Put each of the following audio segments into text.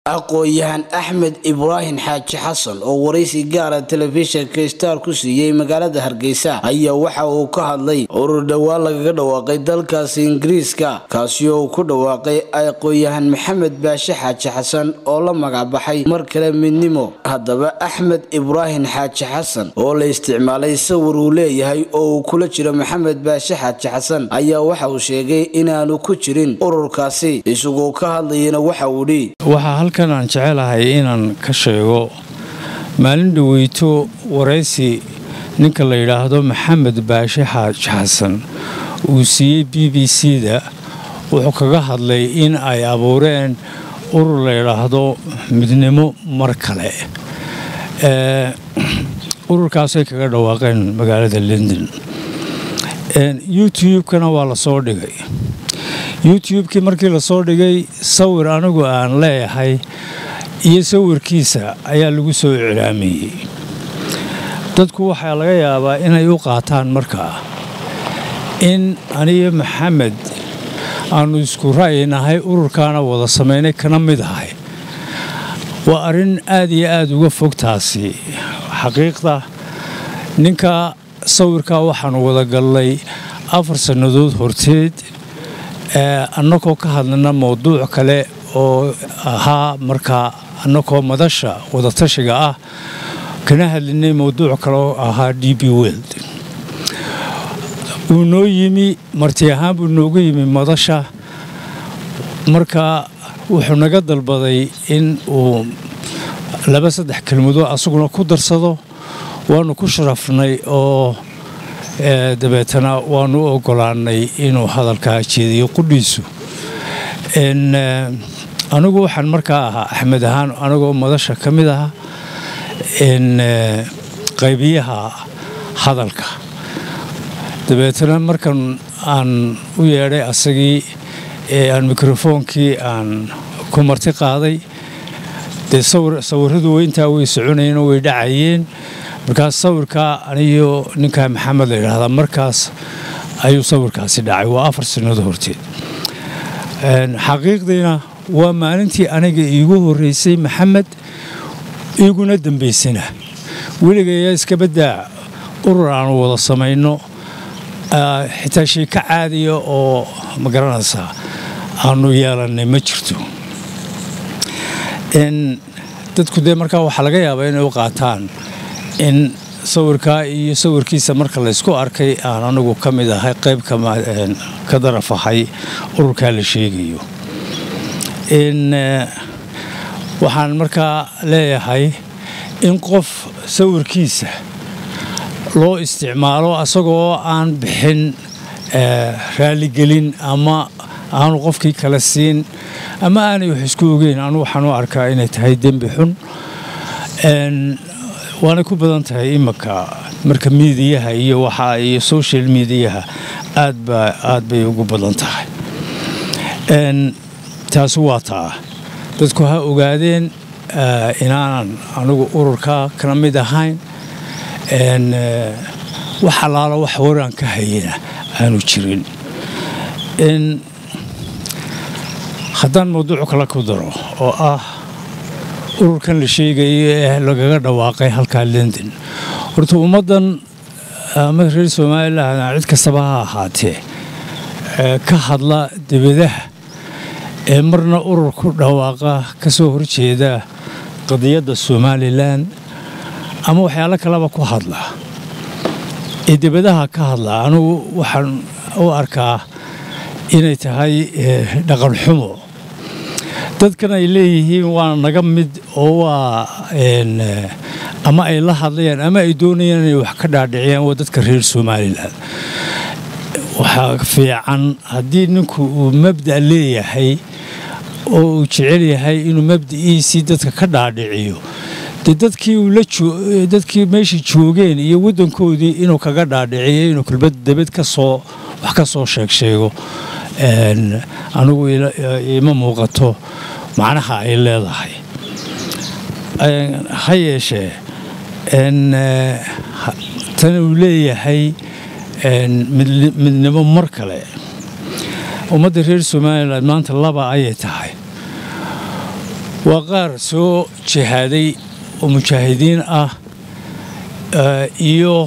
aqoon-yahan Axmed Ibrahim Xaaji Xasan oo waraysi gaar ah telefishinka Star ku siiyay magaalada Hargeysa ayaa waxa uu ka hadlay urur dhawaan lagaga dhawaaqay dalkaasi Ingiriiska kaasi oo ku dhawaaqay aqoon-yahan Maxamed Baashe Xaaji Xasan oo la magac baxay mar kale midnimo. Haddaba Axmed Ibrahim Xaaji Xasan oo la isticmaalay sawir uu leeyahay oo uu kula jiro Maxamed Baashe Xaaji Xasan ayaa waxa uu sheegay inaanu ku jirin ururkaasi isagoo ka hadlayna waxa uu waxa halkan aan jecelahay inaan ka sheego maalin dhaweyto waraysi ninka la yiraahdo Maxamed Baashe Xaaji Xasan uu siiyay BBC-da wuxuu kaga hadlay in ay abuureen urur la yiraahdo midnimo mar kale ururkaas ay kaga dhawaaqeen magaalada London YouTube-kana waa la soo dhigay YouTube-kii markii la soo dhigay sawir anigu aan leeyahay iyo sawirkiisa ayaa lagu soo iclaamiyay dadku waxa laga yaabaa inay u qaataan markaa in aniga Maxamed aanu isku raaynahay ururkaana wada sameynay kana mid ahay waa arin aad iyo aad uga fog taasi xaqiiqda ninka sawirka waxaan wada galay 4 sanadood horteed annagoo ka hadlana mowduuc kale oo ahaa markaa annagoo madasha wada tashiga ah kana hadlinay mowduuc kale oo ahaa DP World uu noo yimi marti ahaan buu noogu yimi madasha markaa wuxuu naga dalbaday in uu 2-3 kelmado asaguna ku darsado waanu ku sharafnay oo dabeetana waanu ogolaanay inuu hadalka jeediyo qudhiisu anigu waxaan markaa ahaa Axmed ahaan anigoo madasha ka mid ah qaybiyaha hadalka dabeetana markan aan u yeedhay asagii aan mikrofoonkii aan ku marti qaaday sawiradu intaa way soconayeen oo way dhacayeen markaas sawirka aniyo ninka Maxamed la yiraahdo markaas ayuu sawirkaasi dhacay waa 4 sanadood horteed xaqiiqdiina waa maalintii aniga iigu horeysay Maxamed iguna dambeysana weligeeya iska badaa urur aan wada sameeyno xitaa shay ka caadiyo oo magaranaysa aanu yeelanay ma jirto dadku markaa waxa laga yaabaa inay u qaataan in sawirka iyo sawirkiisa marka la isku arkay aan anigu ka mid ahay qayb ka darafahay ururka la sheegayo waxaan markaa leeyahay in qof sawirkiisa loo isticmaalo asagoo aan bixin raali gelin ama aanu qofkii kala siin ama aanay wax isku ogeyn anigu waxaan u arkaa inay tahay dembi xun waana ku badan tahay imaka marka miidiyaha iyo waxa iyo social media aad bay ugu badan tahay taas waa taa dadku ha ogaadeen inaan anigu ururka kana mid ahayn waxa laala wax waran ka hayna aanu jirin haddaan mowduuc kale ku daro oo ah ururkan la sheegay ee lagaga dhawaaqay halka London horta ummadan ama reer Soomaaliland cid kastaba ha ahaatee ka hadla dibadaha marna urur ku dhawaaqa ka soo horjeeda qadiyada Somaliland ama waxyaalo kale ku hadla dibadaha ka hadla anigu waxaan u arkaa inay tahay dhaqan xumo dadkan ay leeyihiin waa naga mid oo waa ama ay la hadlayaan ama ay doonayaan inay wax ka dhaadhiciyaan waa dadka reer Somaliland waxa fiican haddii ninku uu mabda leeyahay oo uu jecel yahay inuu mabdiiisi dadka ka dhaadhiciyo dadkii meeshii joogeen iyo wadankoodii inuu kaga dhaadhiciyo inuu kulbad dabad ka soo wax ka soo sheego anigu ima muuqato macnaha ay leedahay ha yeeshee tan uu leeyahay midnimo mar kale ummadda reer Somaliland maanta laba ayay tahay وقار سو جهادي ومجاهدين iyo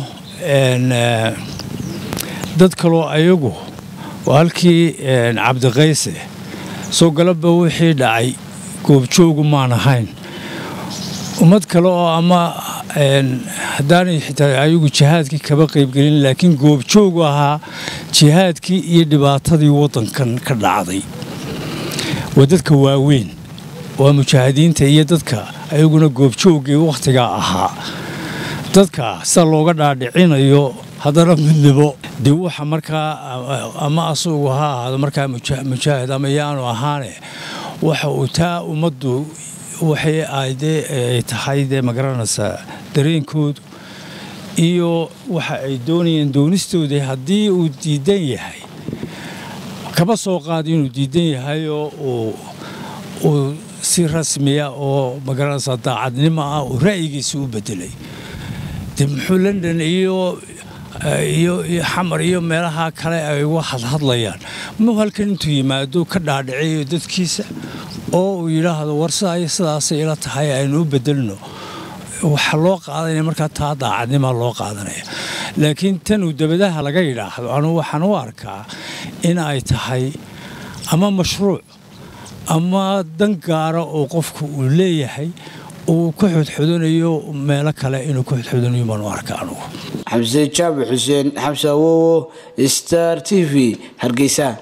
dad kale ayagu walkii Cabdi Qayse soo galaba wixii dhacay goobjoogu ma ahayn umad kale oo ama hadaan xitaa ayagu jihaadkii kaba qayb galin laakiin goobjoogu ahaa jihaadkii iyo dhibaatadii wadankan ka dhacday wadadka waaweyn waa mujaahidiinta iyo dadka ayaguna goobjoogii waqtiga ahaa dadka sa looga dhaadhicinayo hadana midnimo dii waxa markaa ama asugu ahaado markaa mujaahid ama yaanu ahaane waxa uu taa umadu waxay ay tahay magaranaysa dareenkoodu iyo waxa ay doonayeen doonistooda hadii uu diidan yahay kaba soo qaad inuu diidan yahay oo si rasmi ah oo magaranaysa daacadnimo ah oo ra'yigiisa u bedelay muxuu London iyo xamar iyo meelaha kale ay wax hadlayaan ma halkan intuu yimaado ka dhaadhiciyo dadkiisa oo uu yiraahdo warsaay sidaas ila tahay aynu bedelno waxa loo qaadanaya marka taa daacadnimo loo qaadanaya laakiin tan uu dabadaha laga yiraahdo anu waxaan u arkaa in ay tahay ama mashruuc ama dan gaar ah oo qofku uu leeyahay oo ku xudxudanayo meel kale inuu ku xudxudanayo ma arkaano Xamse Jaabi Xuseen Xamse Awowo Star TV Hargeysa.